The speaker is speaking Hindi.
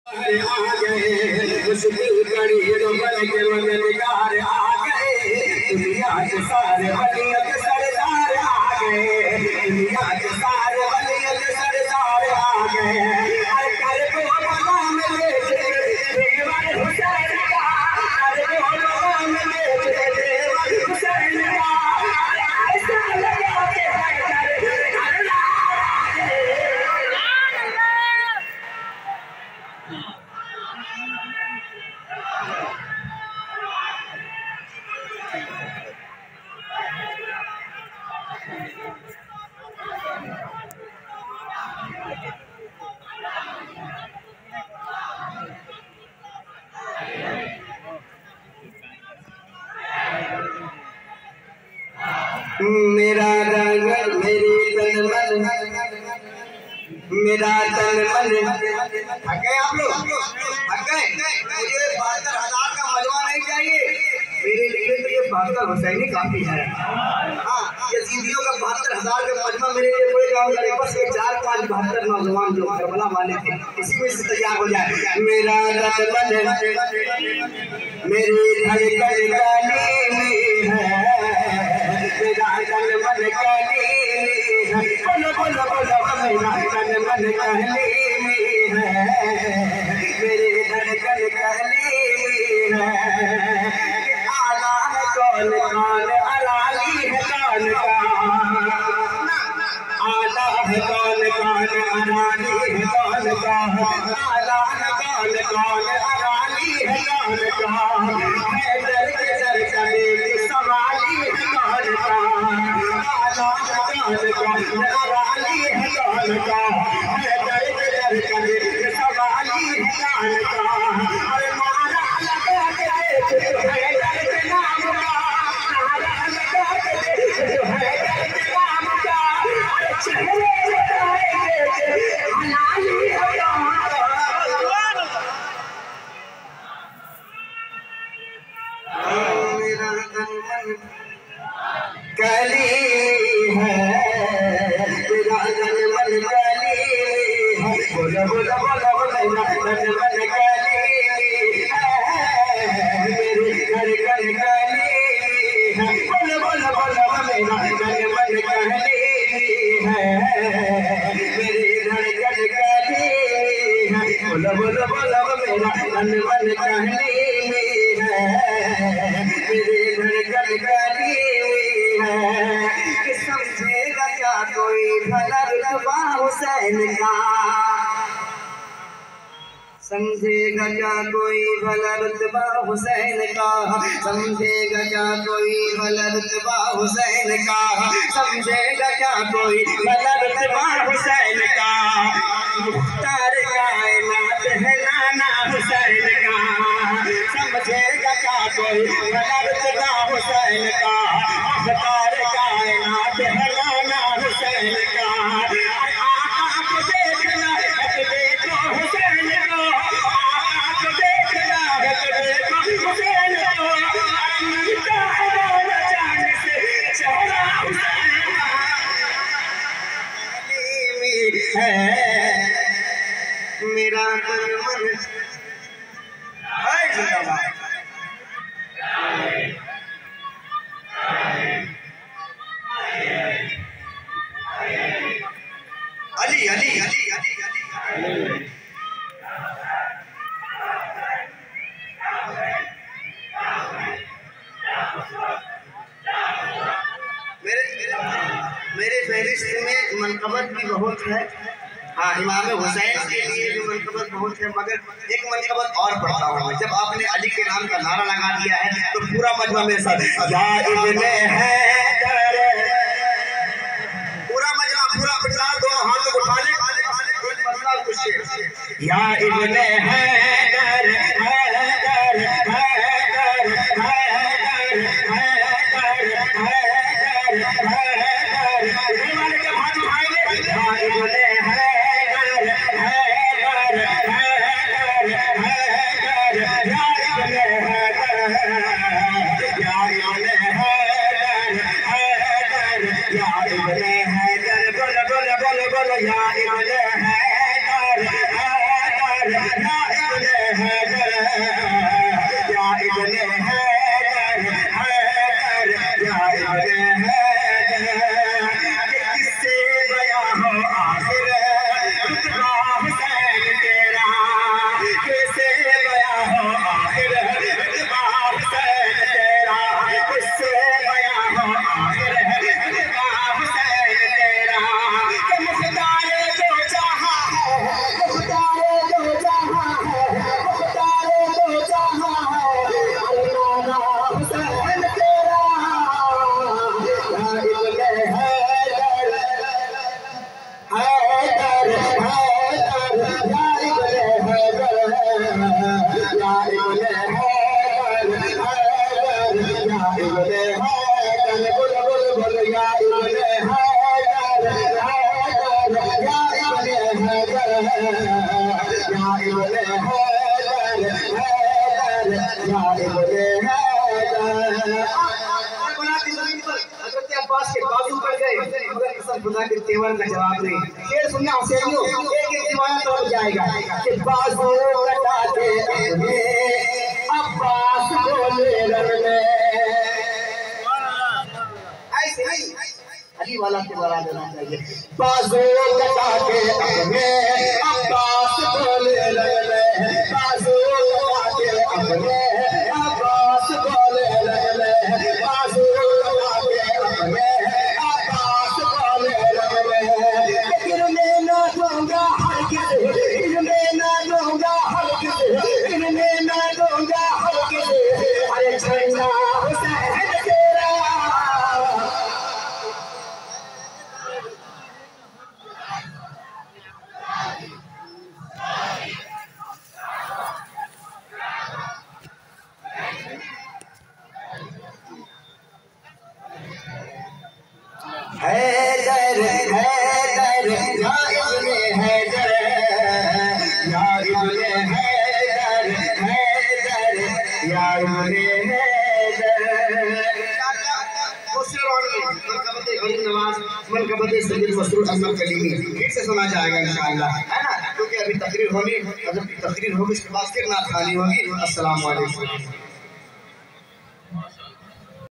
आ गए मुश्किल कड़ी तो बन के मददगार आ गए दुनिया के सारे वलियत सरदार आ गए दुनिया के सारे वलियत सरदार आ गए हर कर को मकाम लेके देवर हुसैन का हर को मकाम लेके देवर हुसैन का ऐसा लगा के मेरा रंग मेरी तन मन मेरा तन मन थक गए आप लोग थक गए मुझे 72,000 का मजमा नहीं चाहिए मेरे लिए तो ये 72 हुसैनी काफी है। हाँ यजीदियों का 72,000 का मजमा मेरे लिए कोई काम करे बस ये 4-5 72 नौजवान जो करबला वाले थे इसी में से तैयार हो जाए। मेरा तन मन मेरी धड़कन गाने में है मेरा तन मन कहने में है बोलो बोलो बोलो मेरा तन मन कहने में है मेरे धड़कन कहने में है आला है कौन कौन अलाली है कौन कौन आला है कौन कौन अलाली है कौन कौन आला है कौन कौन अलाली है कौन कौन है दर के दर चले की सवाली है कौन कौन आला है कौन कौन अलाली है कौन कौन है दर के दर चले की सवाली है कौन कौन अरे मारा लगा के देख है दर के नाम का मारा लगा के देख है दर के नाम का अरे चेहरे लगाएंगे अलाली है कौन कली है तेरा तन मन कली है बोलो बोलो बोलो बोलो तन मन कली है मेरी धड़कन कली है बोलो बोलो बोलो मेरा तन मन कली है मेरी धड़कन कली है बोलो बोलो बोलो मेरा तन मन कली है मेरी धड़कन कली समझेगा क्या कोई भला रुतबा हुसैन का समझेगा क्या कोई भला रुतबा हुसैन का समझेगा क्या कोई भला रुतबा हुसैन का समझेगा क्या कोई भला रुतबा हुसैन का मुख्तार कायनात है नाना हुसैन का समझेगा क्या कोई भला रुतबा हुसैन का मुख्तार कायनात है नाना हुसैन का आप देखना देखो हुसैन को आप देखना देखो हुसैन को मिलता है जान से चेहरा हुसैन का है मेरा तन मन है जिंदाबाद अली अली अली अली मेरे फहरिस्त में मनकबत भी बहुत है। हाँ इमाम हुसैन के लिए भी मनकबत बहुत है मगर एक मनकबत और पढ़ता हूँ मैं। जब आपने अली के नाम का नारा लगा दिया है तो पूरा मजमा मेरे साथ या इब्ने हैदर पूरा मजमा पूरा बिल्लाह दोनों हाथ को उठा ले या इब्ने हैदर हैदर हैदर हैदर हैदर हैदर हैदर वाले के हाथ उठाएंगे या इब्ने हैदर हैदर हैदर हैदर या इब्ने हैदर या इब्ने हैदर हैदर या इब्ने हैदर बोलो बोलो बोलो बोलो या इब्ने हैदर हैदर या अब्बास के बाजू पड़ गए मगर कसम खुदा के तेवर का जवाब नहीं। शेर सुनना हुसैनियों, एक एक दीवाना तरफ जाएगा कि बाजू कटा के अपने अब्बास को ले लड़ने। ऐसे अली वाला के बरा देना चाहिए। बाजू कटा के अपने अब्बास को ले लड़ने, बाजू कटा के अपने अब्बास को ले लड़ने, बाजू हैदर हैदर या इब्ने हैदर या इब्ने हैदर हैदर या इब्ने हैदर। मनकबत सैयद मसरूर अहमद कलीमी फिर से सुना जाएगा इंशाअल्लाह, है ना, क्योंकि अभी तकरीर होगी, अगर तकरीर होगी उसके बाद फिर नात खानी होगी। अस्सलाम वालेकुम।